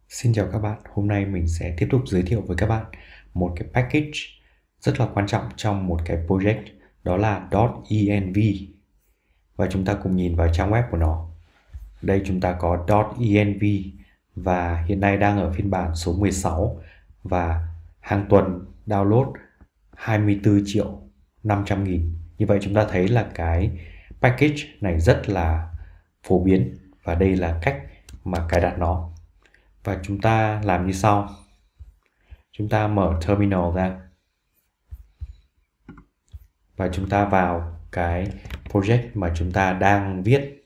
Xin chào các bạn, hôm nay mình sẽ tiếp tục giới thiệu với các bạn một cái package rất là quan trọng trong một cái project, đó là .env. Và chúng ta cùng nhìn vào trang web của nó. Đây chúng ta có .env và hiện nay đang ở phiên bản số 16 và hàng tuần download 24 triệu 500 nghìn. Như vậy chúng ta thấy là cái package này rất là phổ biến và đây là cách mà cài đặt nó. Và chúng ta làm như sau. Chúng ta mở terminal ra và chúng ta vào cái project mà chúng ta đang viết.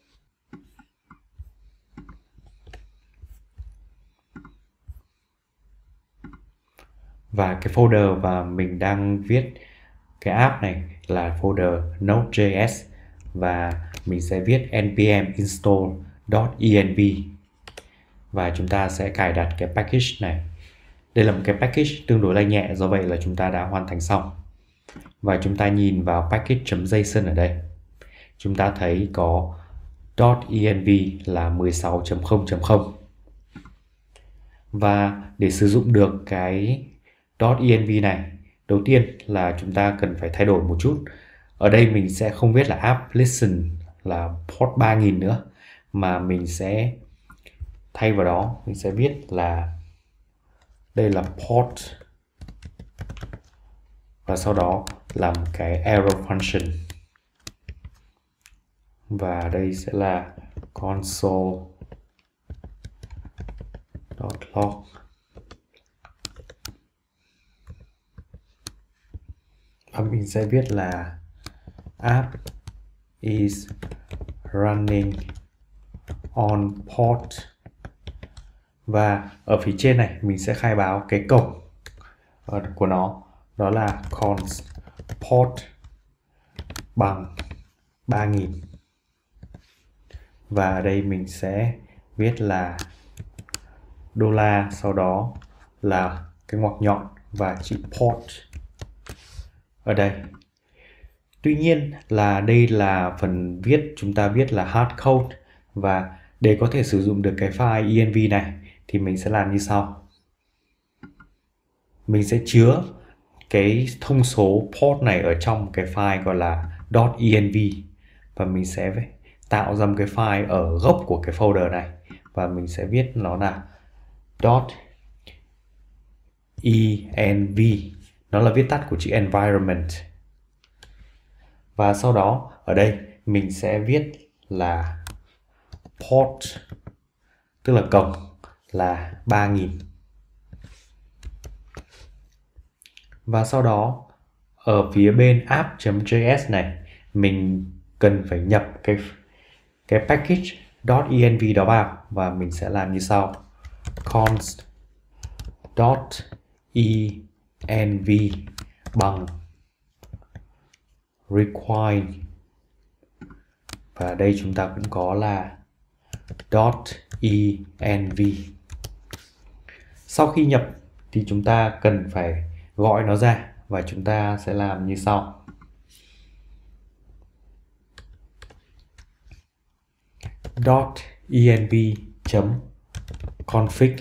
Và cái folder mà mình đang viết cái app này là folder Node.js và mình sẽ viết npm install.env và chúng ta sẽ cài đặt cái package này. Đây là một cái package tương đối là nhẹ, do vậy là chúng ta đã hoàn thành xong. Và chúng ta nhìn vào package.json ở đây. Chúng ta thấy có .env là 16.0.0. Và để sử dụng được cái .env này, đầu tiên là chúng ta cần phải thay đổi một chút. Ở đây mình sẽ không viết là app listen là port 3000 nữa, mà mình sẽ thay vào đó mình sẽ viết là đây là port và sau đó làm cái error function và đây sẽ là console.log và mình sẽ viết là app is running on port, và ở phía trên này mình sẽ khai báo cái cổng của nó, đó là const port bằng 3000. Và ở đây mình sẽ viết là $, sau đó là cái ngoặc nhọn và chữ port ở đây. Tuy nhiên là đây là phần viết, chúng ta viết là hard code, và để có thể sử dụng được cái file env này thì mình sẽ làm như sau. Mình sẽ chứa cái thông số port này ở trong cái file gọi là .env và mình sẽ tạo ra một cái file ở gốc của cái folder này và mình sẽ viết nó là .env, nó là viết tắt của chữ environment. Và sau đó ở đây mình sẽ viết là port, tức là cổng là 3000. Và sau đó ở phía bên app.js này mình cần phải nhập cái package .env đó vào và mình sẽ làm như sau. const.env bằng require, và đây chúng ta cũng có là .env. Sau khi nhập thì chúng ta cần phải gọi nó ra và chúng ta sẽ làm như sau. .env.config,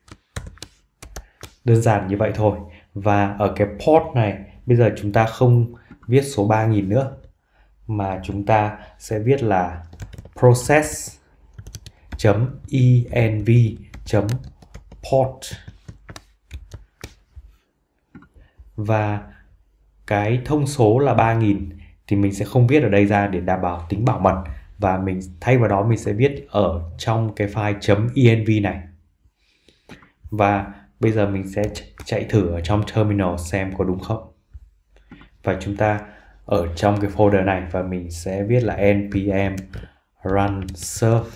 đơn giản như vậy thôi. Và ở cái port này bây giờ chúng ta không viết số 3000 nữa, mà chúng ta sẽ viết là process.env.port, và cái thông số là 3000 thì mình sẽ không viết ở đây ra để đảm bảo tính bảo mật, và mình thay vào đó mình sẽ viết ở trong cái file .env này. Và bây giờ mình sẽ chạy thử ở trong terminal xem có đúng không. Và chúng ta ở trong cái folder này và mình sẽ viết là npm run serve.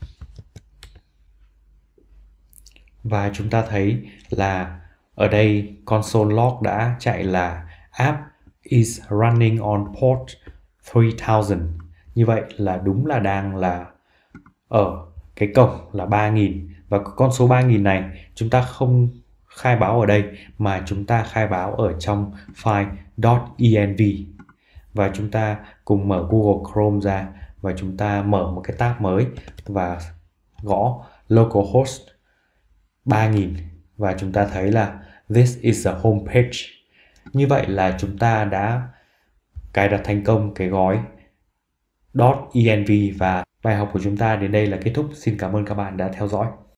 Và chúng ta thấy là ở đây console log đã chạy là app is running on port 3000. Như vậy là đúng là đang là ở cái cổng là 3000, và con số 3000 này chúng ta không khai báo ở đây mà chúng ta khai báo ở trong file .env. Và chúng ta cùng mở Google Chrome ra và chúng ta mở một cái tab mới và gõ localhost 3000 và chúng ta thấy là this is a home page. Như vậy là chúng ta đã cài đặt thành công cái gói .env và bài học của chúng ta đến đây là kết thúc. Xin cảm ơn các bạn đã theo dõi.